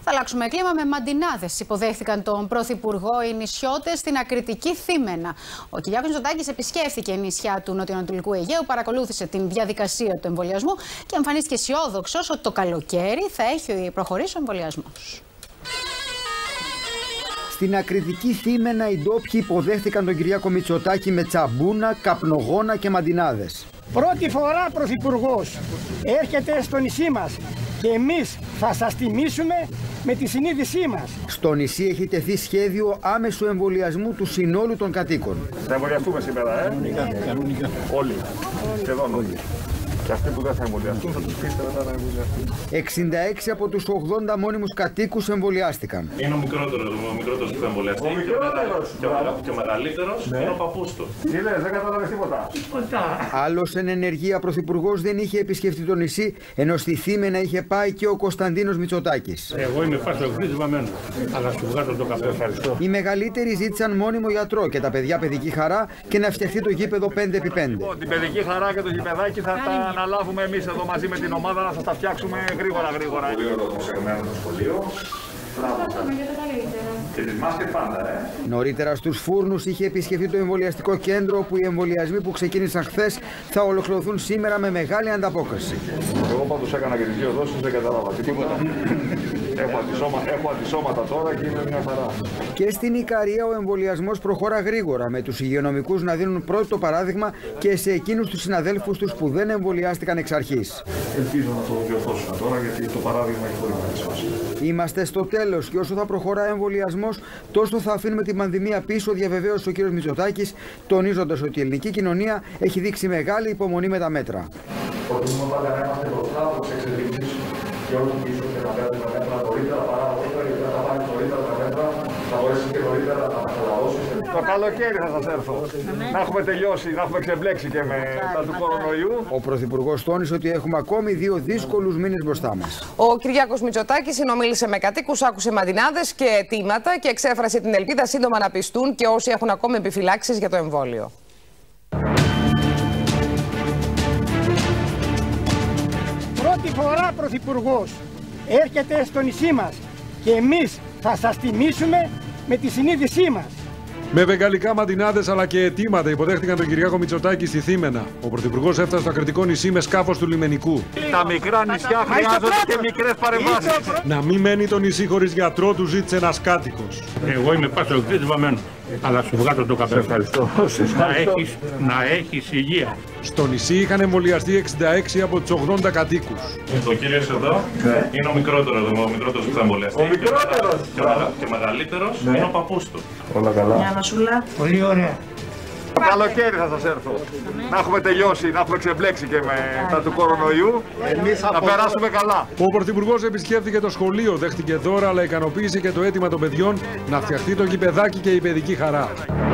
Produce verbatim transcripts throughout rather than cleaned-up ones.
Θα αλλάξουμε κλίμα με μαντινάδες. Υποδέχθηκαν τον Πρωθυπουργό οι νησιώτες στην Ακριτική Θήμαινα. Ο Κυριάκος Μητσοτάκης επισκέφθηκε νησιά του νοτιοανατολικού Αιγαίου, παρακολούθησε την διαδικασία του εμβολιασμού και εμφανίστηκε αισιόδοξος ότι το καλοκαίρι θα έχει προχωρήσει ο εμβολιασμός. Στην Ακριτική Θήμαινα οι ντόπιοι υποδέχθηκαν τον Κυριάκο Μητσοτάκη με τσαμπούνα, καπνογόνα και μαντινάδες. Πρώτη φορά Πρωθυπουργός έρχεται στο νησί μας και εμείς θα σας τιμήσουμε με τη συνείδησή μας. Στο νησί έχει τεθεί σχέδιο άμεσου εμβολιασμού του συνόλου των κατοίκων. Θα εμβολιαστούμε σήμερα, ε? Κανονικά, κανονικά. Όλοι. Σχεδόν όλοι. Και αυτοί που δεν θα εμβολιαστούν θα τους πείστε μετά να εμβολιαστούν. εξήντα έξι από τους ογδόντα μόνιμους κατοίκους εμβολιάστηκαν. Είναι ο μικρότερος, ο μικρότερος που θα εμβολιαστεί. Ο μικρότερος. Και ο, και ο μεγαλύτερος ναι. Είναι ο παππούς του. Τι λες, δεν κατάλαβες τίποτα. Άλλος εν ενεργεία πρωθυπουργός δεν είχε επισκεφτεί το νησί, ενώ στη Θήμαινα είχε πάει και ο Κωνσταντίνος Μητσοτάκης. Εγώ είμαι πασοκτής βαμμένος, αλλά σου βγάζω το καφέ. Ευχαριστώ. Οι μεγαλύτεροι ζήτησαν μόνιμο γιατρό και τα παιδιά παιδική χαρά και να φτιαχτεί το γήπεδο πέντε επί πέντε. Την παιδική χαρά και το γηπεδάκι θα τα αναλάβουμε εμείς εδώ μαζί με την ομάδα να σας τα φτιάξουμε γρήγορα γρήγορα. Πολύ ωραίο το προσεγμένο το σχολείο. Και τις μάσκες πάντα, ε. Νωρίτερα στους Φούρνους είχε επισκεφθεί το εμβολιαστικό κέντρο, όπου οι εμβολιασμοί που ξεκίνησαν χθες θα ολοκληρωθούν σήμερα με μεγάλη ανταπόκριση. Εγώ πάντως έκανα και τις δύο δόσεις, δεν κατάλαβα τίποτα. Έχω αντισώματα, έχω αντισώματα τώρα και είναι μια χαρά. Και στην Ικαρία ο εμβολιασμός προχωρά γρήγορα, με τους υγειονομικούς να δίνουν πρώτο παράδειγμα και σε εκείνους τους συναδέλφους τους που δεν εμβολιάστηκαν εξ αρχής. Ελπίζω να το διορθώσουμε τώρα, γιατί το παράδειγμα έχει πολύ μεγάλη σημασία. Είμαστε στο τέλος και όσο θα προχωρά ο εμβολιασμός, τόσο θα αφήνουμε την πανδημία πίσω, διαβεβαίωσε ο κ. Μητσοτάκης, τονίζοντας ότι η ελληνική κοινωνία έχει δείξει μεγάλη υπομονή με τα μέτρα. Προτιμούμε πάντα να είμαστε μπροστά από τις εξελίξεις και όχι πίσω και να παίρνουμε μέτρα νωρίτερα παρά νωρίτερα, γιατί αν θα πάρει νωρίτερα τα μέτρα θα μπορέσει και νωρίτερα να τα χαλαρώσει. Το καλοκαίρι θα σας έρθω. Να έχουμε τελειώσει, να έχουμε ξεμπλέξει και με τα του κορονοϊού. Ο Πρωθυπουργός τόνισε ότι έχουμε ακόμη δύο δύσκολους μήνες μπροστά μας. Ο Κυριάκος Μητσοτάκης συνομίλησε με κατοίκους, άκουσε μαντινάδες και αιτήματα και εξέφρασε την ελπίδα σύντομα να πιστούν και όσοι έχουν ακόμη επιφυλάξεις για το εμβόλιο. Πρώτη φορά Πρωθυπουργός έρχεται στο νησί μας και εμείς θα σας τιμήσουμε με τη συνείδησή μας. Με βεγγαλικά μαντινάδες αλλά και αιτήματα υποδέχτηκαν τον Κυριάκο Μητσοτάκη στη Θήμαινα. Ο Πρωθυπουργός έφτασε στο Ακριτικό νησί με σκάφος του λιμενικού. Τα μικρά νησιά χρειάζονται και μικρές παρεμβάσεις. Να μην μένει το νησί χωρίς γιατρό, του ζήτησε ένας κάτοικος. Εγώ είμαι πασοκτής βαμμένος, αλλά σου βγάζω το καφέ. Ευχαριστώ. Να έχεις, να έχεις υγεία. Στο νησί είχαν εμβολιαστεί εξήντα έξι από τους ογδόντα κατοίκους. Το κύριος εδώ ναι. Είναι ο μικρότερος, ο μικρότερος που θα εμβολιαστεί. Ο μικρότερος. Και, και ο μεγαλύτερος ναι. Είναι ο παππούς του. Όλα καλά. Μια μασούλα. Πολύ ωραία. Το καλοκαίρι θα σας έρθω. Να έχουμε τελειώσει, να έχουμε ξεμπλέξει και με τα του κορονοϊού. Εμείς να περάσουμε καλά. Ο Πρωθυπουργός επισκέφθηκε το σχολείο, δέχτηκε δώρα, αλλά ικανοποίησε και το αίτημα των παιδιών να φτιαχτεί το γηπεδάκι και η παιδική χαρά.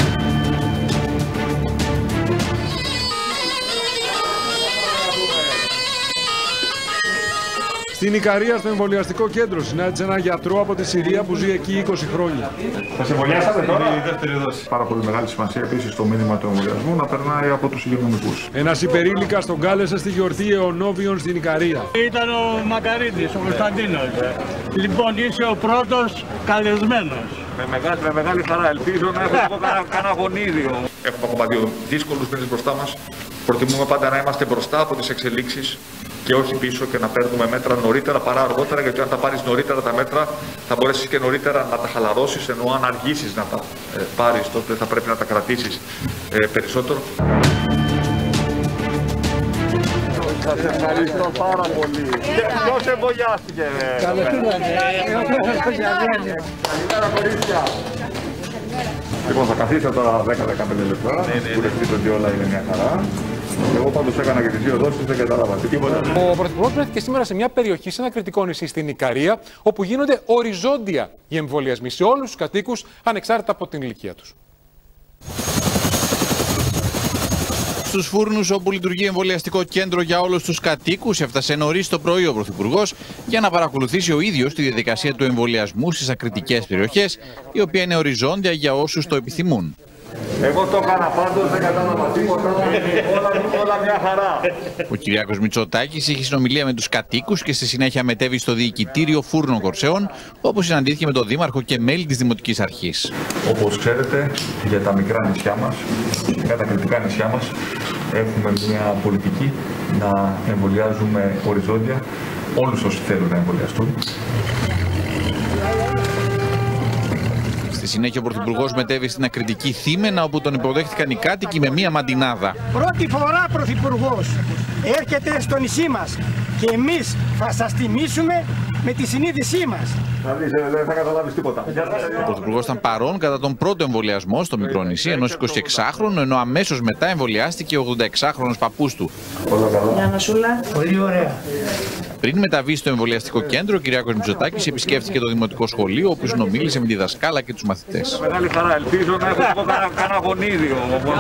Στην Ικαρία, στο εμβολιαστικό κέντρο, συνάντησε έναν γιατρό από τη Συρία που ζει εκεί είκοσι χρόνια. Θα σε εμβολιάσατε τώρα? Είναι η δεύτερη δόση. Πάρα πολύ μεγάλη σημασία επίσης το μήνυμα του εμβολιασμού να περνάει από τους υγειονομικούς. Ένας υπερήλικας τον κάλεσε στη γιορτή Αιωνόβιων στην Ικαρία. Ήταν ο Μακαρίτης, ο Κωνσταντίνος. Λοιπόν, είσαι ο πρώτος καλεσμένος. Με μεγάλη, με μεγάλη χαρά. Ελπίζω να έχω κανένα γονίδιο. Έχουμε ακόμα δύο δύσκολους μήνες μπροστά μας. Προτιμούμε πάντα να είμαστε μπροστά από τις εξελίξεις και όχι πίσω και να παίρνουμε μέτρα νωρίτερα παρά αργότερα, γιατί αν τα πάρεις νωρίτερα τα μέτρα θα μπορέσεις και νωρίτερα να τα χαλαρώσεις, ενώ αν αργήσεις να τα ε, πάρεις τότε θα πρέπει να τα κρατήσεις ε, περισσότερο. Σας ευχαριστώ πάρα πολύ. Ποιος εμβολιάστηκε? Καλημέρα κορίτσια. Λοιπόν, θα καθίσετε τώρα δέκα με δεκαπέντε λεπτά, που δεχτείτε ότι όλα είναι μια χαρά. Εγώ πάντως έκανα και τις δύο δόσεις, δεν κατάλαβα τίποτα. Ο Πρωθυπουργός βρέθηκε σήμερα σε μια περιοχή, σε ένα Ακριτικό νησί στην Ικαρία, όπου γίνονται οριζόντια οι εμβολιασμοί σε όλους τους κατοίκους, ανεξάρτητα από την ηλικία τους. Στους Φούρνους, όπου λειτουργεί εμβολιαστικό κέντρο για όλους τους κατοίκους, έφτασε νωρίς το πρωί ο Πρωθυπουργός για να παρακολουθήσει ο ίδιος τη διαδικασία του εμβολιασμού στις ακριτικές περιοχές, η οποία είναι οριζόντια για όσους το επιθυμούν. Εγώ το έκανα πάντως, δεν κατάλαβα τίποτα. Όλα, όλα μια χαρά. Ο Κυριάκος Μητσοτάκης είχε συνομιλία με τους κατοίκους και στη συνέχεια μετέβη στο διοικητήριο Φούρνων Κορσέων, όπου συναντήθηκε με τον Δήμαρχο και μέλη της Δημοτικής Αρχής. Όπως ξέρετε, για τα μικρά νησιά μας, για τα κριτικά νησιά μας, έχουμε μια πολιτική να εμβολιάζουμε οριζόντια όλους όσοι θέλουν να εμβολιαστούν. Στη συνέχεια ο Πρωθυπουργός μετέβη στην ακριτική Θήμενα, όπου τον υποδέχτηκαν οι κάτοικοι με μία μαντινάδα. Πρώτη φορά Πρωθυπουργός έρχεται στο νησί μας και εμείς θα σας τιμήσουμε με τη συνείδησή μας. Δεν θα καταλάβεις τίποτα. Ο Πρωθυπουργός ήταν παρόν κατά τον πρώτο εμβολιασμό στο μικρό νησί ενός εικοσιεξάχρονου, ενώ αμέσως μετά εμβολιάστηκε ο ογδονταεξάχρονος παππούς του. Γεια Νασούλα. Πολύ ωραία. Πριν μεταβεί στο εμβολιαστικό κέντρο, ο Κυριάκος Μητσοτάκης επισκέφθηκε το δημοτικό σχολείο, όπου συνομίλησε με τη δασκάλα και τους μαθητές. Μεγάλη χαρά, ελπίζω να έχω κανένα γονίδιο.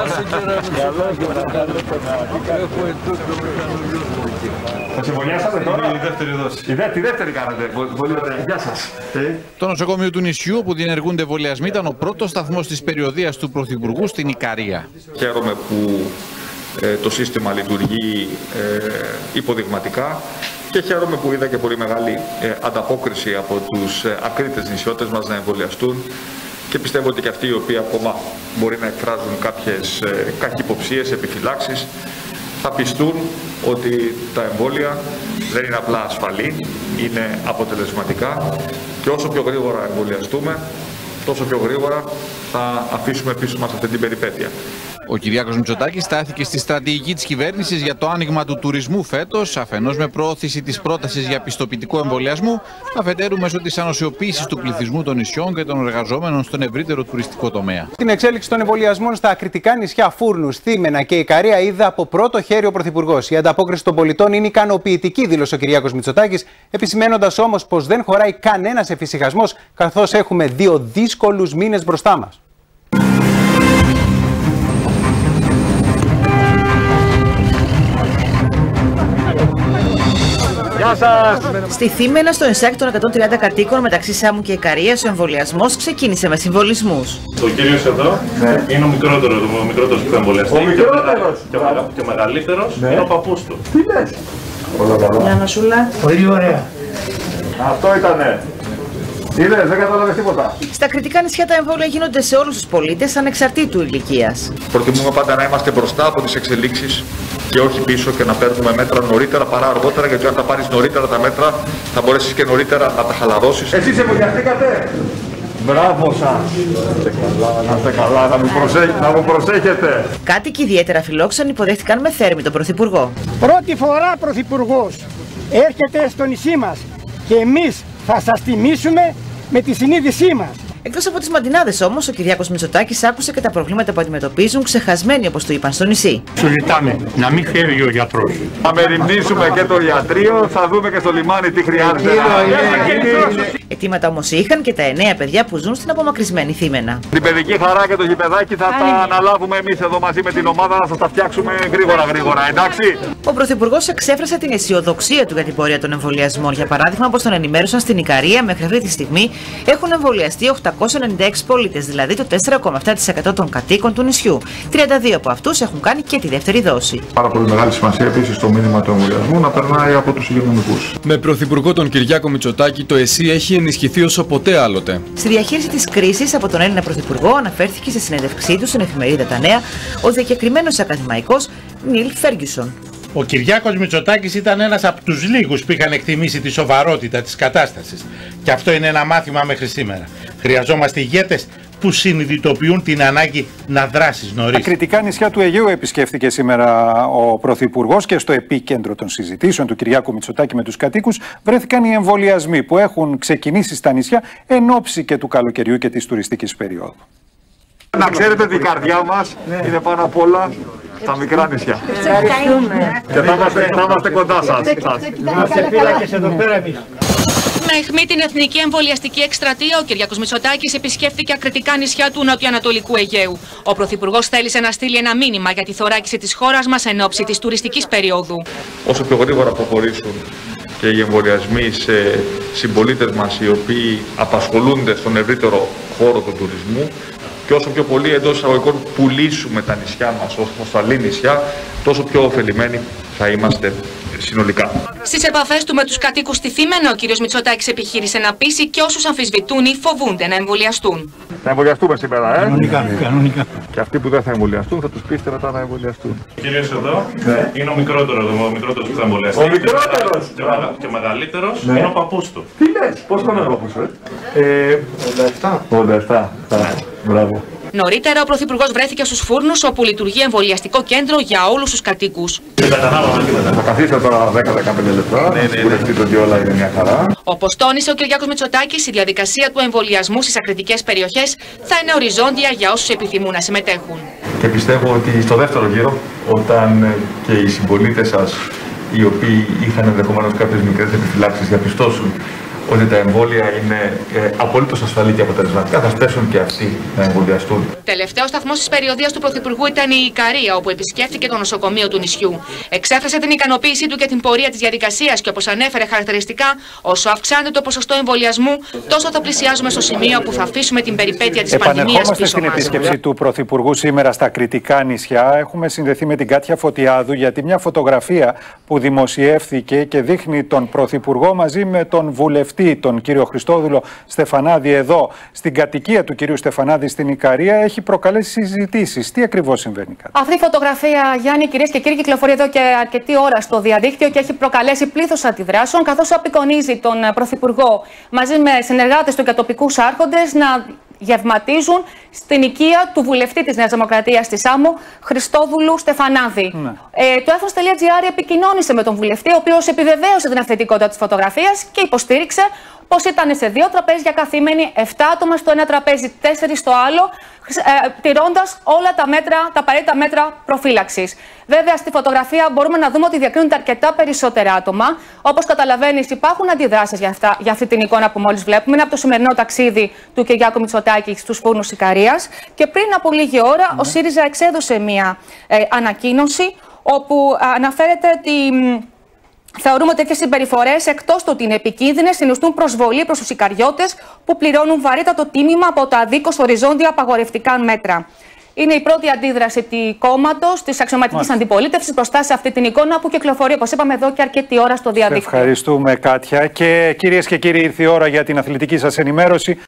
Σας εμβολιάσατε τώρα? Η δεύτερη δόση. Η δεύτερη, δεύτερη κάνατε. Πολύ ωραία. Γεια σας. Το νοσοκομείο του νησιού, όπου διενεργούνται εμβολιασμοί, ήταν ο πρώτος σταθμός της περιοδείας του Πρωθυπουργού στην Ικαρία. Χαίρομαι που ε, το σύστημα λειτουργεί ε, υποδειγματικά και χαίρομαι που είδα και πολύ μεγάλη ε, ανταπόκριση από τους ε, ακρίτες νησιώτες μας να εμβολιαστούν και πιστεύω ότι και αυτοί οι οποίοι ακόμα μπορεί να εκφράζουν κάποιες ε, καχυποψίες, επιφυλάξεις, θα πιστούν ότι τα εμβόλια δεν είναι απλά ασφαλή, είναι αποτελεσματικά και όσο πιο γρήγορα εμβολιαστούμε, τόσο πιο γρήγορα θα αφήσουμε πίσω μας αυτή την περιπέτεια. Ο Κυριάκος Μητσοτάκης στάθηκε στη στρατηγική της κυβέρνησης για το άνοιγμα του τουρισμού φέτος, αφενός με προώθηση της πρότασης για πιστοποιητικό εμβολιασμού, αφετέρου μέσω της ανοσιοποίησης του πληθυσμού των νησιών και των εργαζόμενων στον ευρύτερο τουριστικό τομέα. Την εξέλιξη των εμβολιασμών στα ακριτικά νησιά Φούρνους, Θήμενα και Ικαρία είδε από πρώτο χέρι ο Πρωθυπουργός. Η ανταπόκριση των πολιτών είναι ικανοποιητική, δήλωσε ο Κυριάκος Μητσοτάκης, επισημένοντας όμως πως δεν χωράει κανένας εφησυχασμός, καθώς έχουμε δύο δύσκολους μήνες μπροστά μας. Στη Θήμενα, στο ΕΣΑΚ των εκατόν τριάντα κατοίκων μεταξύ Σάμου και Ικαρίας, ο εμβολιασμός ξεκίνησε με συμβολισμούς. Ο κύριος εδώ ναι. είναι ο μικρότερος, ο μικρότερος που θα εμβολιαστεί. Ο μικρότερος! Και, μεγα, και ο μεγαλύτερος ναι. είναι ο παππούς του. Τι λες! Γεια Νασούλα. Πολύ ωραία. Αυτό ήτανε. Είδες, δεν κατάλαβες τίποτα. Στα κριτικά νησιά τα εμβόλια γίνονται σε όλους τους πολίτες ανεξαρτήτου ηλικίας. Προτιμούμε πάντα να είμαστε μπροστά από τις εξελίξεις και όχι πίσω και να παίρνουμε μέτρα νωρίτερα παρά αργότερα, γιατί αν τα πάρεις νωρίτερα τα μέτρα θα μπορέσεις και νωρίτερα να τα χαλαρώσεις. Εσείς εμβολιαστήκατε! Μπράβο σας! Να είστε καλά, να μου, προσέ... να μου προσέχετε! Κάτοικοι ιδιαίτερα φιλόξενοι υποδέχτηκαν με θέρμη τον Πρωθυπουργό. Πρώτη φορά Πρωθυπουργός έρχεται στο νησί μας και εμείς θα σας τιμήσουμε με τη συνείδησή μας. Εκτός από τις μαντινάδες όμως, ο Κυριάκος Μητσοτάκης άκουσε και τα προβλήματα που αντιμετωπίζουν, ξεχασμένοι όπως του είπαν στο νησί. Σου ζητάμε να μην φεύγει ο γιατρός. Θα μεριμνήσουμε και το ιατρείο, θα δούμε και στο λιμάνι τι χρειάζεται. Αιτήματα όμως είχαν και τα εννέα παιδιά που ζουν στην απομακρυσμένη Θήμενα. Την παιδική χαρά και το γηπεδάκι θα τα αναλάβουμε εμείς εδώ μαζί με την ομάδα, να σας τα φτιάξουμε γρήγορα γρήγορα, εντάξει. Ο Πρωθυπουργός εξέφρασε την αισιοδοξία του για την πορεία των εμβολιασμών. Για παράδειγμα, όπως τον ενημέρωσαν στην Ικαρία, μέχρι αυτή τη στιγμή έχουν εμβολιαστεί οκτακόσιοι ενενήντα έξι πολίτες, δηλαδή το τέσσερα κόμμα επτά τοις εκατό των κατοίκων του νησιού. τριάντα δύο από αυτούς έχουν κάνει και τη δεύτερη δόση. Πάρα πολύ μεγάλη σημασία επίσης το μήνυμα του εμβολιασμού να περνάει από τους υγειονομικούς. Με Πρωθυπουργό τον Κυριάκο Μητσοτάκη, το ΕΣΥ έχει ενισχυθεί όσο ποτέ άλλοτε. Στη διαχείριση της κρίσης από τον Έλληνα Πρωθυπουργό αναφέρθηκε σε συνέντευξή του στην εφημερίδα Τα Νέα ο διακεκριμένος ακαδημαϊκός Νίλ Φέργκισον. Ο Κυριάκος Μητσοτάκης ήταν ένας από τους λίγους που είχαν εκτιμήσει τη σοβαρότητα της κατάστασης. Και αυτό είναι ένα μάθημα μέχρι σήμερα. Χρειαζόμαστε ηγέτες που συνειδητοποιούν την ανάγκη να δράσεις νωρίς. Τα κριτικά νησιά του Αιγαίου επισκέφθηκε σήμερα ο Πρωθυπουργός και στο επίκεντρο των συζητήσεων του Κυριάκου Μητσοτάκη με τους κατοίκους βρέθηκαν οι εμβολιασμοί που έχουν ξεκινήσει στα νησιά εν ώψη και του καλοκαιριού και της τουριστικής περίοδου. Να ξέρετε ότι η καρδιά μας είναι πάνω απ' όλα στα μικρά νησιά. Και θα είμαστε, θα είμαστε κοντά σας. Είμαστε φύλακες εδώ πέρα εμείς. Με αιχμή την εθνική εμβολιαστική εκστρατεία, ο Κυριάκος Μητσοτάκης επισκέφθηκε ακριτικά νησιά του νοτιοανατολικού Αιγαίου. Ο Πρωθυπουργός θέλησε να στείλει ένα μήνυμα για τη θωράκιση της χώρας μας εν ώψη της τουριστικής περίοδου. Όσο πιο γρήγορα προχωρήσουν και οι εμβολιασμοί σε συμπολίτες μας οι οποίοι απασχολούνται στον ευρύτερο χώρο του τουρισμού, και όσο πιο πολύ εντός εισαγωγικών πουλήσουμε τα νησιά μας ως ασφαλή νησιά, τόσο πιο ωφελημένοι θα είμαστε συνολικά. Στις επαφές του με τους κατοίκους στη Θήμενα, ο κ. Μητσοτάκης επιχείρησε να πείσει και όσους αμφισβητούν ή φοβούνται να εμβολιαστούν. Θα εμβολιαστούμε σήμερα, ε! Κανονικά, κανονικά. Και αυτοί που δεν θα εμβολιαστούν θα τους πείστε μετά να εμβολιαστούν. Ο κύριος εδώ ναι. είναι ο μικρότερος, ο μικρότερος που θα εμβολιαστεί. Ο μικρότερος! Και, μεγα, και μεγαλύτερος ναι. είναι ο παππούς του. Τι λες, πώς θα είναι ο παππούς σου, ε? ογδόντα επτά. ογδόντα επτά. Μπράβο. Νωρίτερα, ο Πρωθυπουργός βρέθηκε στους Φούρνους, όπου λειτουργεί εμβολιαστικό κέντρο για όλους τους κατοίκους. Θα καθίσετε τώρα δέκα με δεκαπέντε λεπτά, να σιγουρευτείτε ότι όλα είναι μια χαρά. Όπως τόνισε ο Κυριάκος Μητσοτάκης, η διαδικασία του εμβολιασμού στις ακριτικές περιοχές θα είναι οριζόντια για όσους επιθυμούν να συμμετέχουν. Και πιστεύω ότι στο δεύτερο γύρο, όταν και οι συμπολίτες σας, οι οποίοι είχαν ενδεχομένως κάποιες μικρές επιφυλάξεις, διαπιστώσουν ότι τα εμβόλια είναι ε, απολύτως ασφαλή και αποτελεσματικά, θα σπέσουν και αυτοί να εμβολιαστούν. Τελευταίο σταθμός της περιοδίας του Πρωθυπουργού ήταν η Ικαρία, όπου επισκέφθηκε το νοσοκομείο του νησιού. Εξέφρασε την ικανοποίησή του για την πορεία της διαδικασίας και, όπως ανέφερε χαρακτηριστικά, όσο αυξάνεται το ποσοστό εμβολιασμού, τόσο θα πλησιάζουμε στο σημείο που θα αφήσουμε την περιπέτεια της πανδημίας πίσω μας. Στην επίσκεψη του Πρωθυπουργού σήμερα στα Κρητικά νησιά, έχουμε συνδεθεί με την Κάτια Φωτιάδου, γιατί μια φωτογραφία που δημοσιεύθηκε και δείχνει τον Πρωθυπουργό μαζί με τον βουλευτή, τον κύριο Χριστόδουλο Στεφανάδη, εδώ στην κατοικία του κυρίου Στεφανάδη στην Ικαρία, έχει προκαλέσει συζητήσεις. Τι ακριβώς συμβαίνει? Αυτή η φωτογραφία, Γιάννη, κυρίες και κύριοι, κυκλοφορεί εδώ και αρκετή ώρα στο διαδίκτυο και έχει προκαλέσει πλήθος αντιδράσεων, καθώς απεικονίζει τον Πρωθυπουργό μαζί με συνεργάτες του και τοπικούς άρχοντες να γευματίζουν στην οικία του βουλευτή της Νέας Δημοκρατίας της Σάμο, Χριστόδουλου Στεφανάδη. Ναι. Ε, το έθνος τελεία τζι άρ επικοινώνησε με τον βουλευτή, ο οποίος επιβεβαίωσε την αυθεντικότητα της φωτογραφίας και υποστήριξε πως ήταν σε δύο τραπέζια καθήμενοι, επτά άτομα στο ένα τραπέζι, τέσσερις στο άλλο, ε, τηρώντας όλα τα μέτρα, τα απαραίτητα μέτρα προφύλαξης. Βέβαια, στη φωτογραφία μπορούμε να δούμε ότι διακρίνονται αρκετά περισσότερα άτομα. Όπως καταλαβαίνεις, υπάρχουν αντιδράσεις για, αυτά, για αυτή την εικόνα που μόλις βλέπουμε. Είναι από το σημερινό ταξίδι του Κυριάκου Μητσοτάκη στους Φούρνους Ικαρίας. Και πριν από λίγη ώρα, mm. ο ΣΥΡΙΖΑ εξέδωσε μία ε, ανακοίνωση, όπου ε, αναφέρεται ότι. Θεωρούμε ότι τέτοιες συμπεριφορές, εκτός του ότι είναι επικίνδυνες, συνιστούν προσβολή προς τους Ικαριώτες που πληρώνουν βαρύτατο τίμημα από τα δίκως οριζόντια απαγορευτικά μέτρα. Είναι η πρώτη αντίδραση του κόμματος, της αξιωματικής αντιπολίτευσης, μπροστά σε αυτή την εικόνα που κυκλοφορεί, όπως είπαμε, εδώ και αρκετή ώρα στο διαδίκτυο. Ευχαριστούμε, Κάτια. Και κυρίες και κύριοι, ήρθε η ώρα για την αθλητική σας ενημέρωση.